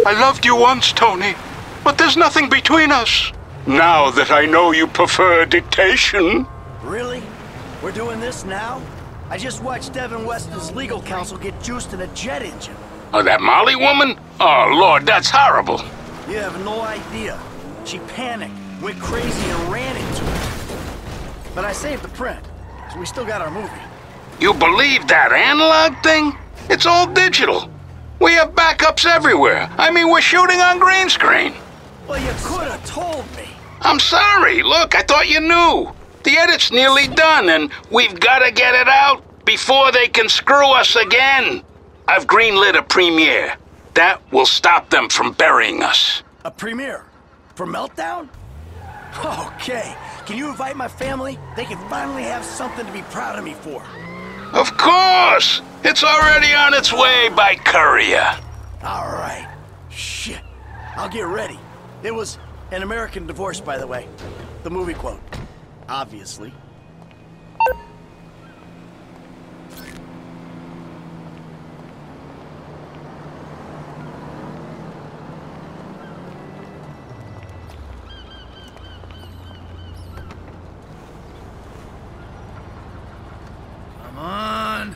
I loved you once, Tony, but there's nothing between us. Now that I know you prefer dictation... Really? We're doing this now? I just watched Devin Weston's legal counsel get juiced in a jet engine. Oh, that Molly woman? Oh, Lord, that's horrible. You have no idea. She panicked, went crazy, and ran into it. But I saved the print, so we still got our movie. You believe that analog thing? It's all digital. We have backups everywhere. I mean, we're shooting on green screen. Well, you could have told me. I'm sorry. Look, I thought you knew. The edit's nearly done, and we've got to get it out before they can screw us again. I've greenlit a premiere. That will stop them from burying us. A premiere? For Meltdown? Okay. Can you invite my family? They can finally have something to be proud of me for. Of course! It's already on its way by courier. All right. Shit. I'll get ready. It was An American Divorce, by the way. The movie quote. Obviously. Come on.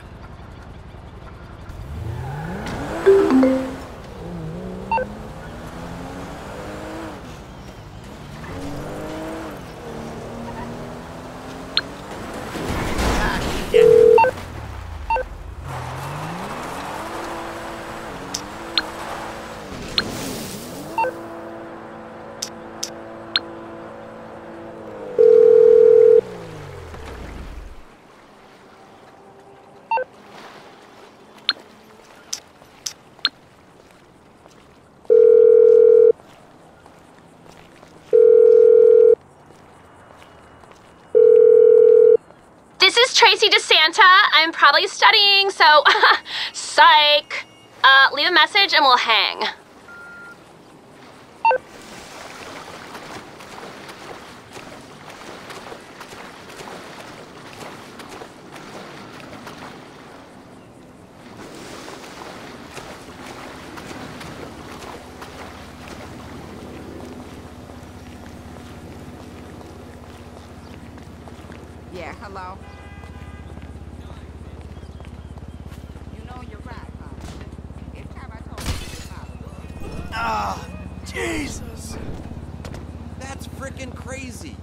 This is Tracy DeSanta. I'm probably studying, so psych. Leave a message and we'll hang. Yeah, hello. You know you're right, huh? It's time I told you about it. Ah, Jesus. That's freaking crazy.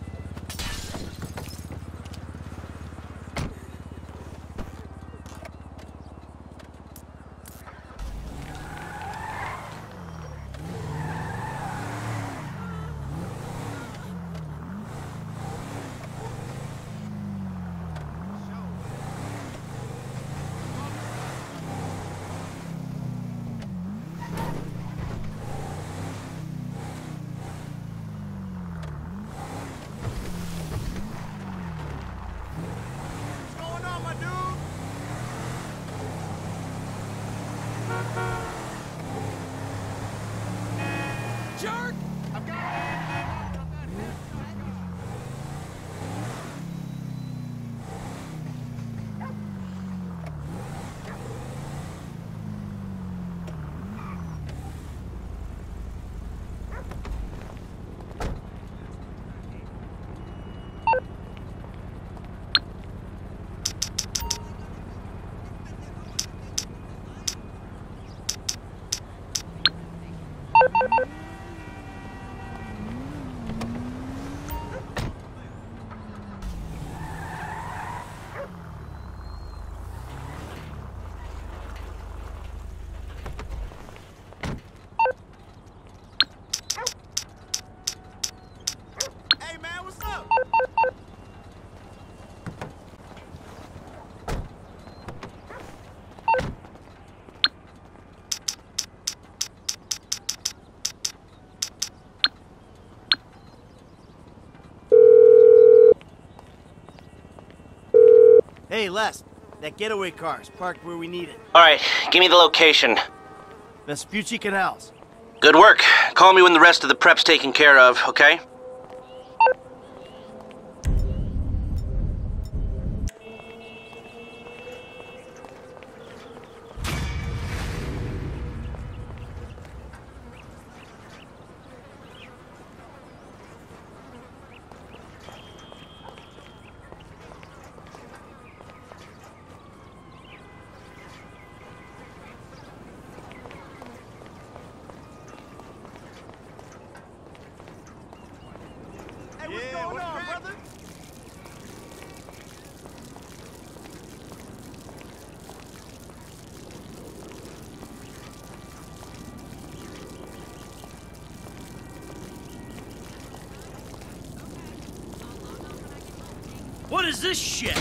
Hey, Les. That getaway car's parked where we need it. All right, give me the location. Vespucci Canals. Good work. Call me when the rest of the prep's taken care of, okay? is this shit?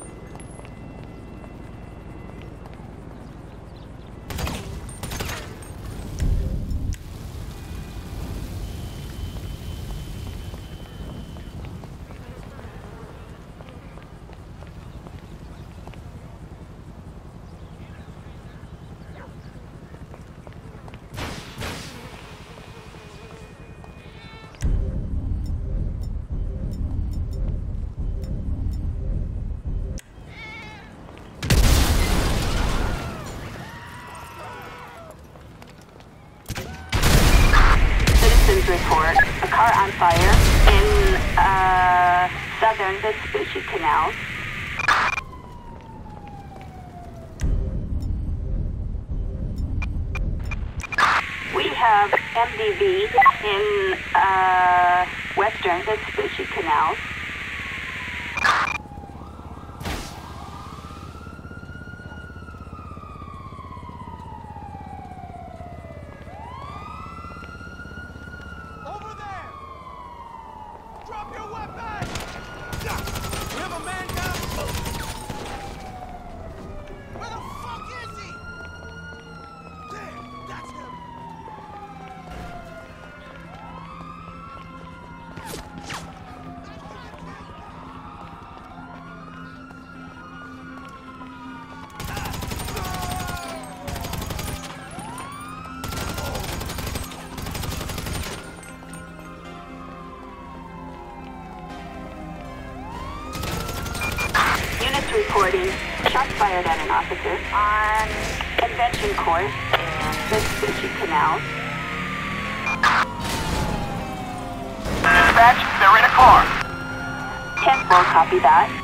Report a car on fire in southern Vespucci Canal. We have MDV in western Vespucci Canal. Drop your weapon! We have a man down! Where the fuck is he? There, that's him! Reporting shots fired at an officer on Convention Court in Vespucci Canal. Dispatch, they're in a car. 10-4, copy that.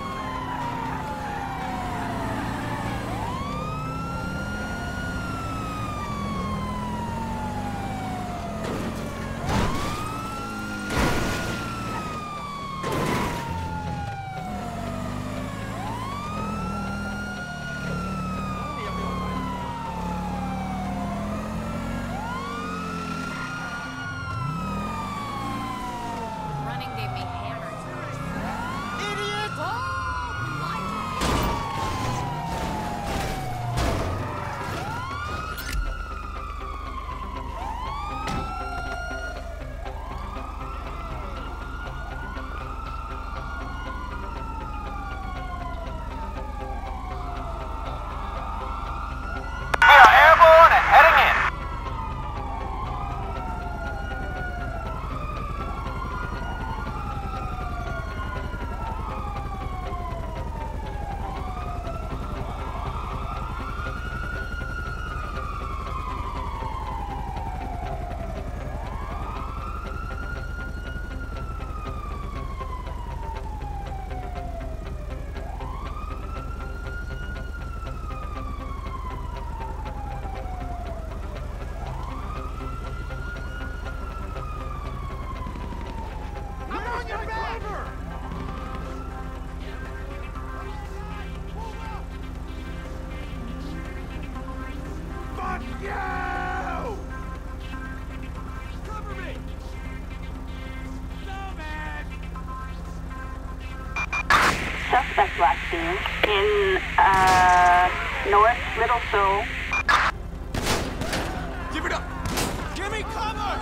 Suspect last seen in North Little Seoul. Give it up! Give me cover!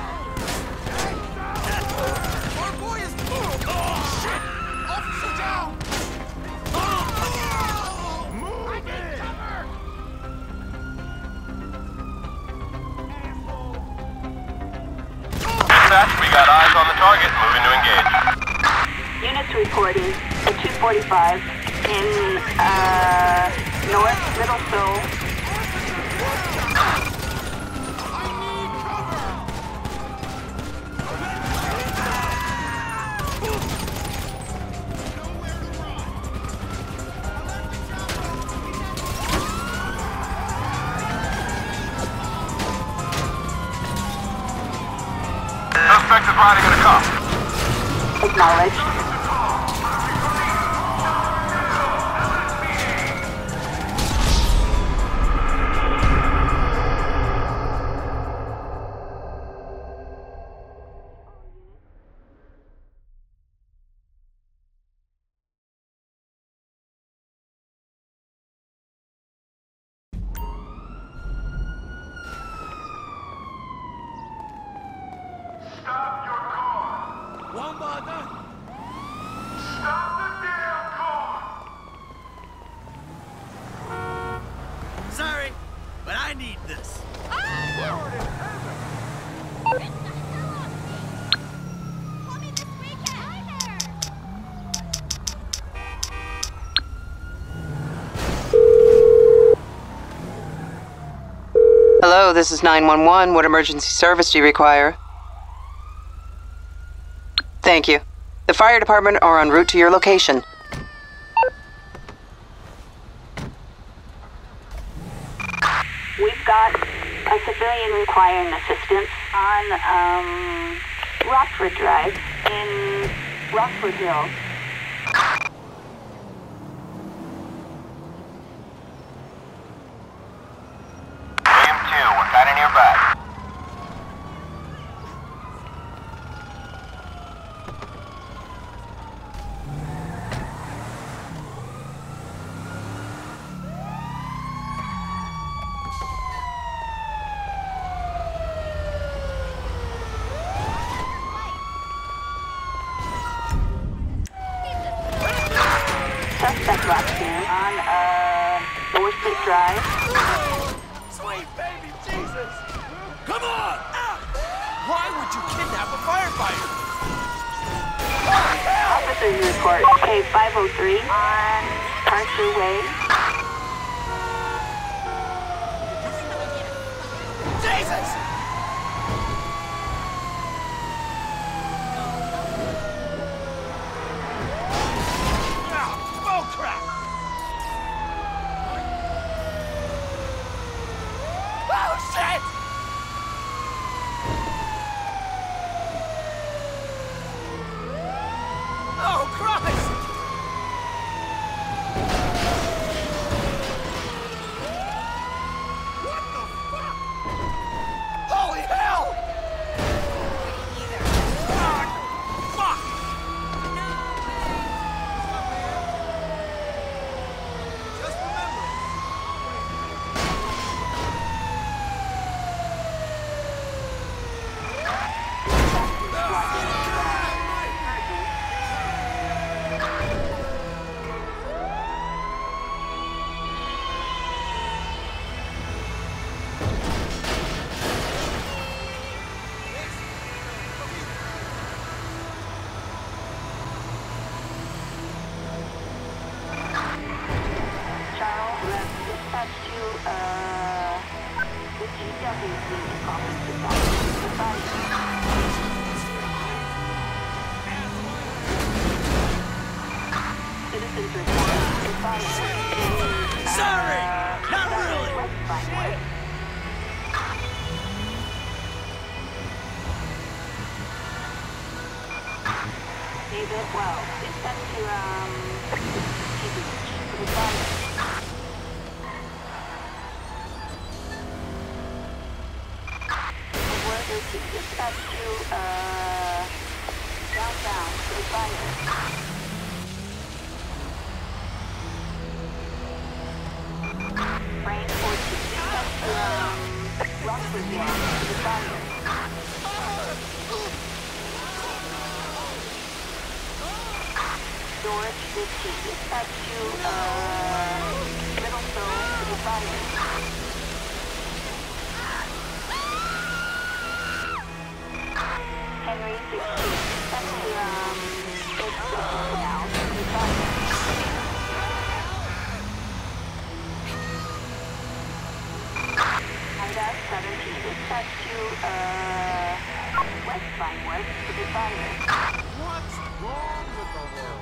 Our boy is... Oh, shit! Officer down! Move it! Cover! Dispatch, we got eyes on the target. Moving to engage. Units reporting at 2:45 in North Little Seoul. Suspect is riding in a car. Acknowledged. One bother. Sorry, but I need this. Hello, this is 911. What emergency service do you require? Thank you. The fire department are en route to your location. We've got a civilian requiring assistance on Rockford Drive in Rockford Hills. William 2, we're kinda nearby. Suspect locked in on Dorset Drive. Sweet baby Jesus! Come on! Out! Why would you kidnap a firefighter? Officers report K503 on Archer Way. Jesus! Ah, oh crap! Oh shit! Oh Christ! What the fuck? Holy hell! Ah, fuck! Just remember. Charles, dispatch to the GWC office to the body. Citizens report the fire in Sorry, not really. West Vinewood. David, well, dispatch to the fire. Dispatch to downtown to the fire. Brain 14, dispatch to Rockford Hill to the fire. George 15, dispatch to Middlestone to the fire. Henry 16, dispatch to now to the fire. Ida 17, dispatch to West Vinewood to the fire. What's wrong with the world?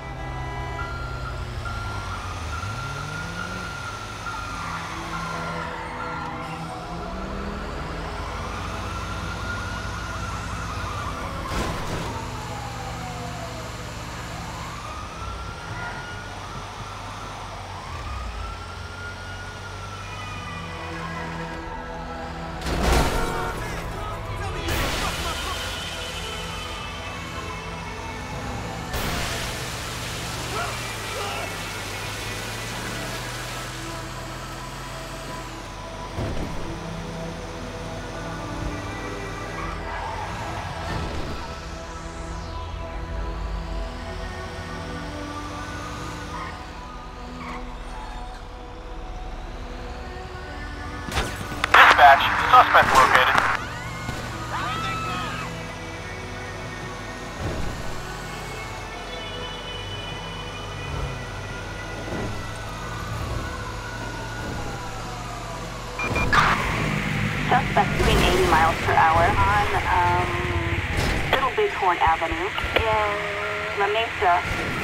dispatch. Suspect located. Suspect doing 80 miles per hour on Little Bighorn Avenue in La Mesa.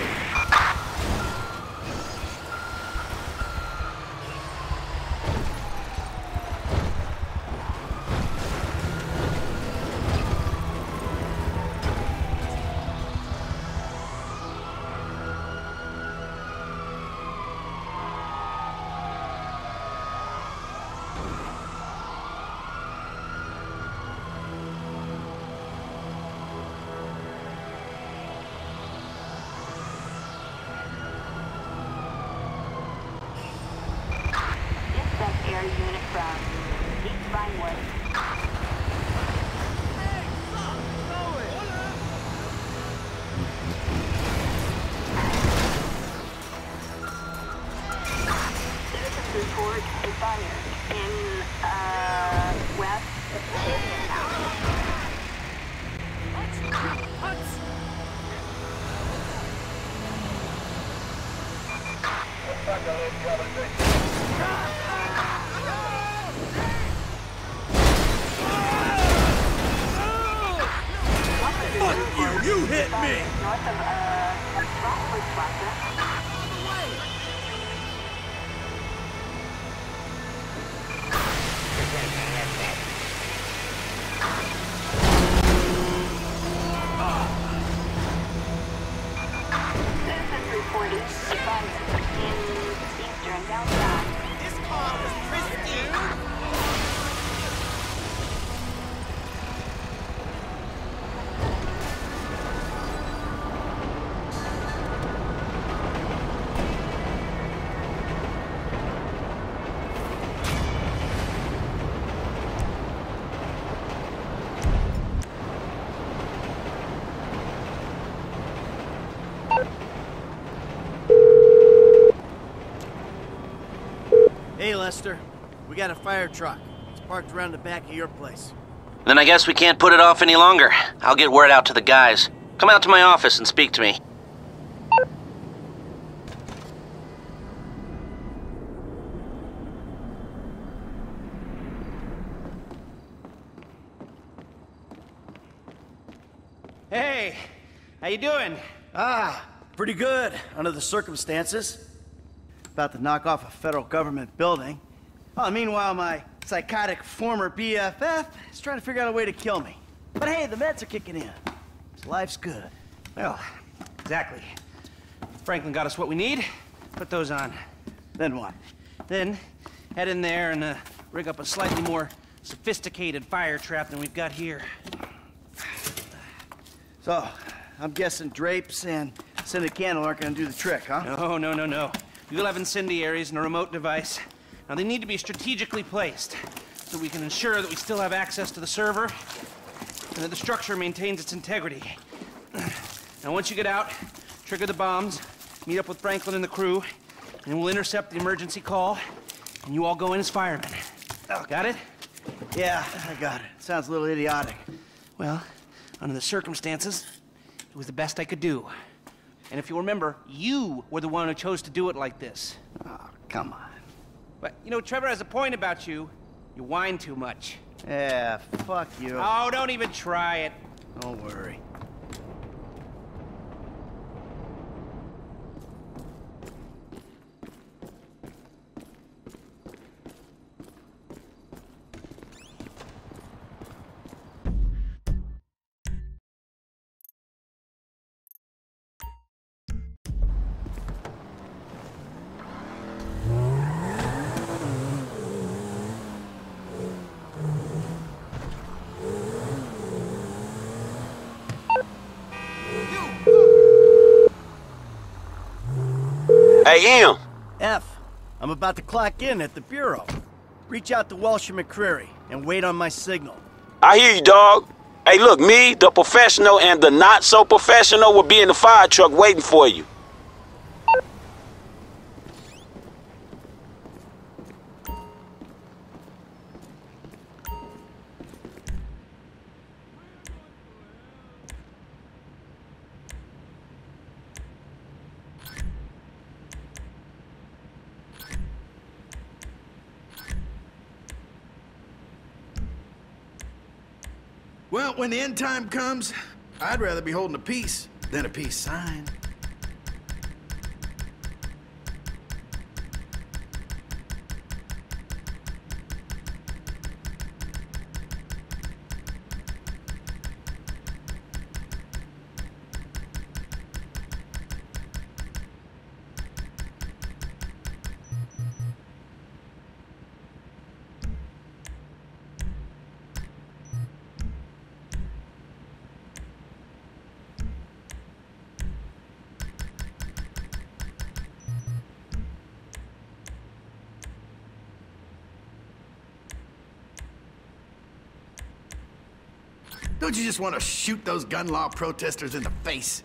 Air unit from East Vinewood. Citizens report a fire in West Stadium now. You hit me! North of Rockford Plaza. Citizens reported a fire in eastern downtown. This car was pristine! Hey, Lester. We got a fire truck. It's parked around the back of your place. Then I guess we can't put it off any longer. I'll get word out to the guys. Come out to my office and speak to me. Hey, how you doing? Pretty good, under the circumstances. About to knock off a federal government building. Oh, meanwhile, my psychotic former BFF is trying to figure out a way to kill me. But hey, the meds are kicking in. So life's good. Well, exactly. Franklin got us what we need. Put those on. Then what? Then head in there and rig up a slightly more sophisticated fire trap than we've got here. So, I'm guessing drapes and scented candle aren't gonna do the trick, huh? No. You'll have incendiaries and a remote device. Now, they need to be strategically placed so we can ensure that we still have access to the server and that the structure maintains its integrity. Now, once you get out, trigger the bombs, meet up with Franklin and the crew, and we'll intercept the emergency call, and you all go in as firemen. Got it? Yeah, I got it. Sounds a little idiotic. Well, under the circumstances, it was the best I could do. And if you remember, you were the one who chose to do it like this. Oh, come on. But, you know, Trevor has a point about you. You whine too much. Yeah, fuck you. Oh, don't even try it. Don't worry. Hey, M. F, I'm about to clock in at the Bureau. Reach out to Welsh and McCreary and wait on my signal. I hear you, dog. Hey, look, me, the professional, and the not-so-professional will be in the fire truck waiting for you. Well, when the end time comes, I'd rather be holding a peace than a peace sign. Don't you just want to shoot those gun law protesters in the face?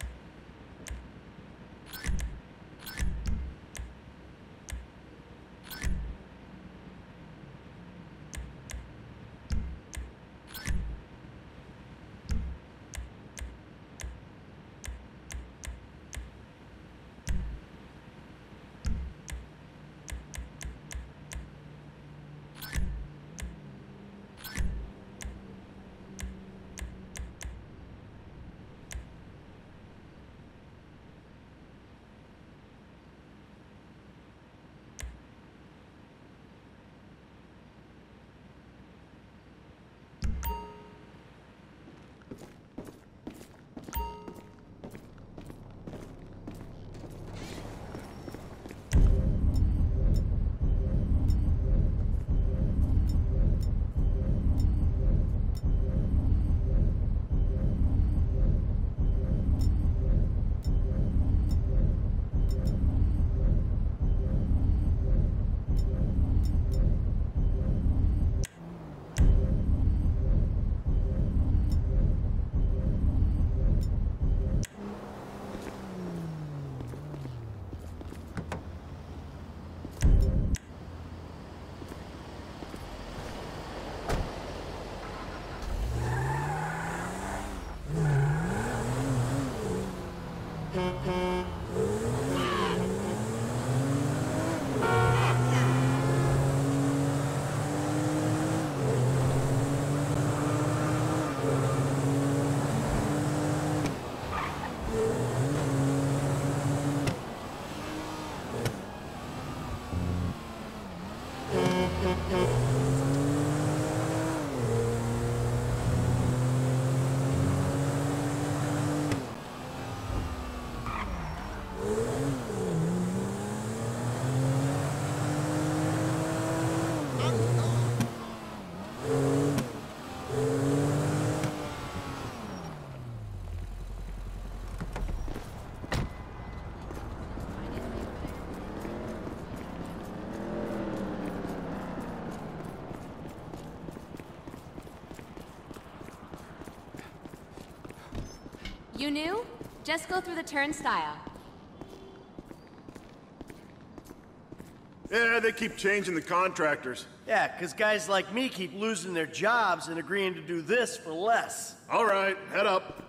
You new? Just go through the turnstile. Yeah, they keep changing the contractors. Yeah, because guys like me keep losing their jobs and agreeing to do this for less. All right, head up.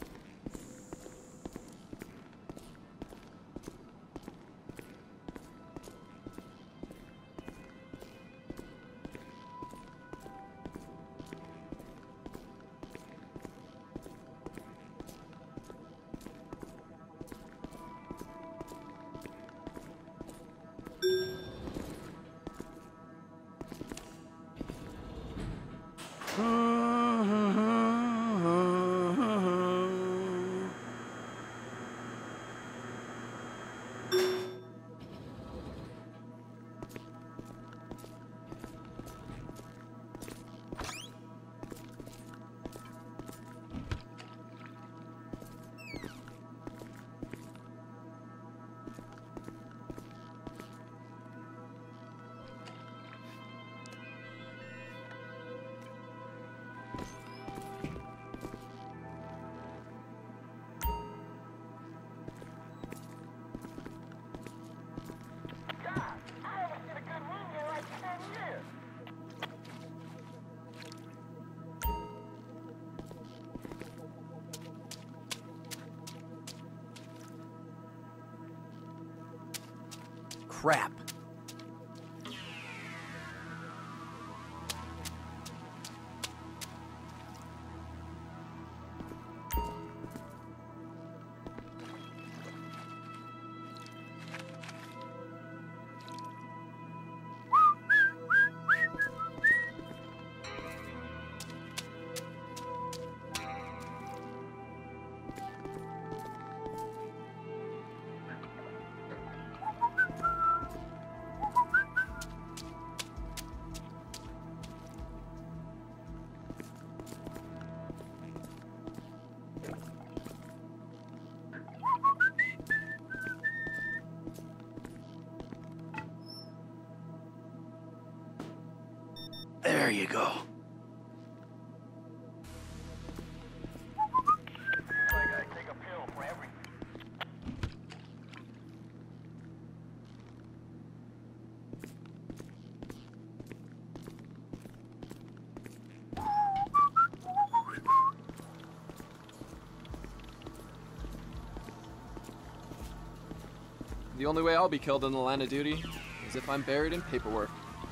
Crap. There you go. The only way I'll be killed in the line of duty is if I'm buried in paperwork.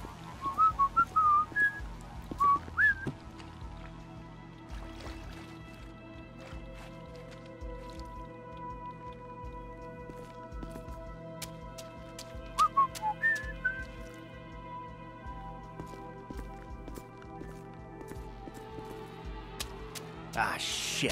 Ah, shit.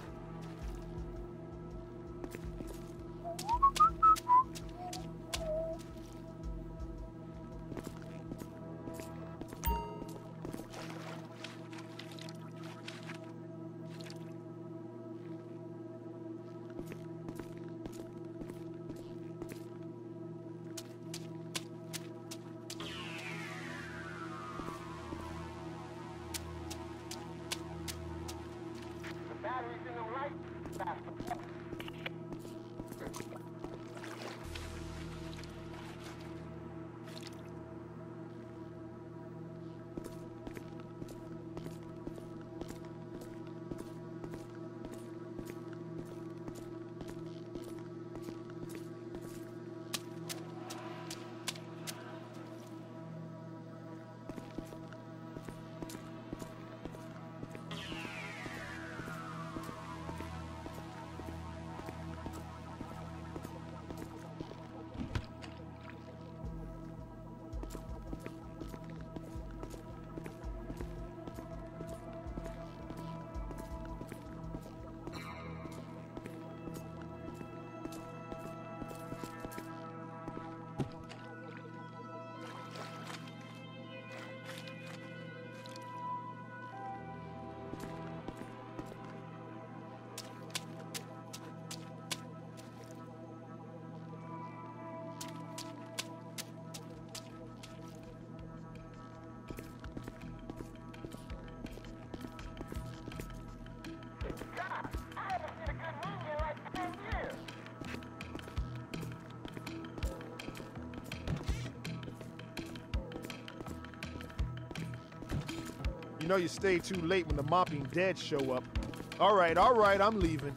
You know you stayed too late when the mopping dead show up. All right, I'm leaving.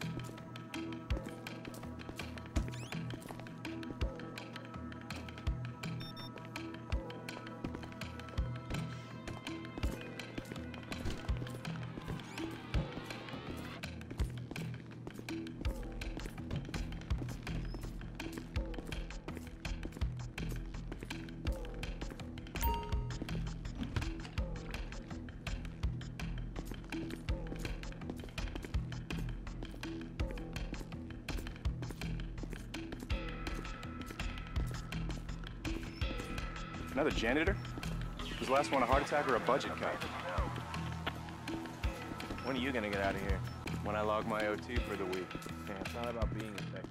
Another janitor? Was the last one a heart attack or a budget cut? When are you gonna get out of here? When I log my OT for the week. Yeah, it's not about being effective.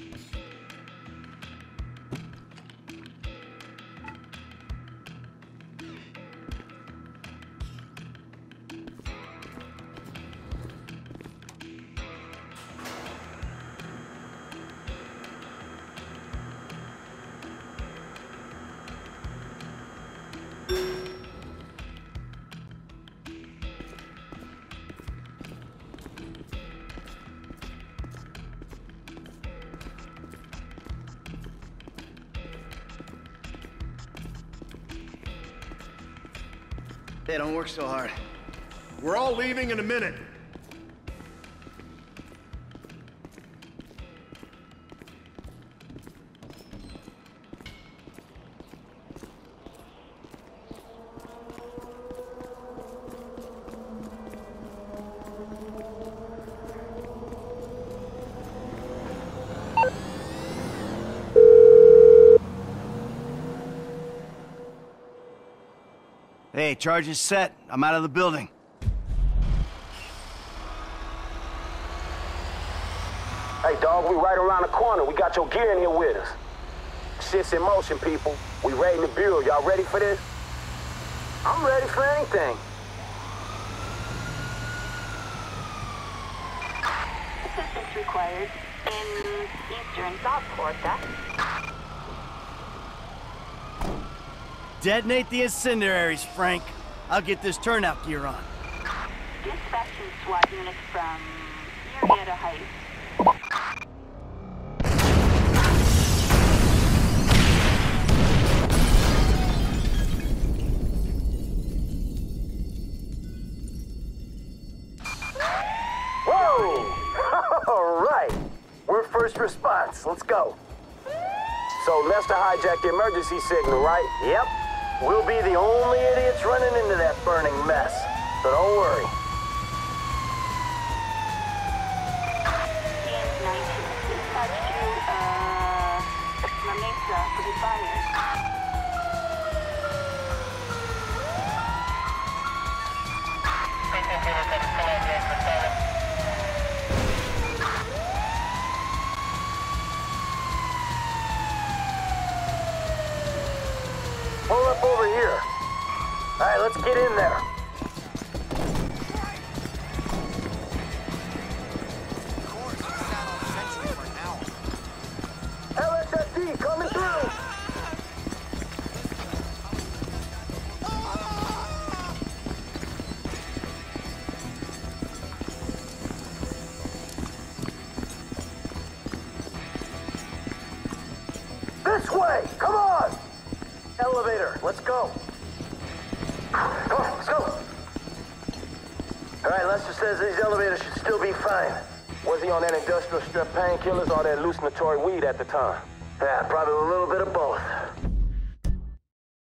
Hey, don't work so hard. We're all leaving in a minute. Hey, charge is set. I'm out of the building. Hey, dog, we right around the corner. We got your gear in here with us. Shit's in motion, people. We ready to build. Y'all ready for this? I'm ready for anything. Assistance required in eastern South Porta. Detonate the incendiaries, Frank. I'll get this turnout gear on. Dispatching SWAT units from Murrieta Heights. Whoa! All right. We're first response. Let's go. So Lester hijacked the emergency signal, right? Yep. We'll be the only idiots running into that burning mess. So don't worry. Dispatch to, La Mesa for the fire. Pull up over here. All right, let's get in there. LSFD coming through. This way, come on. Elevator, let's go. Come on, let's go. All right, Lester says these elevators should still be fine. Was he on that industrial strep painkillers or that hallucinatory weed at the time? Yeah, probably a little bit of both.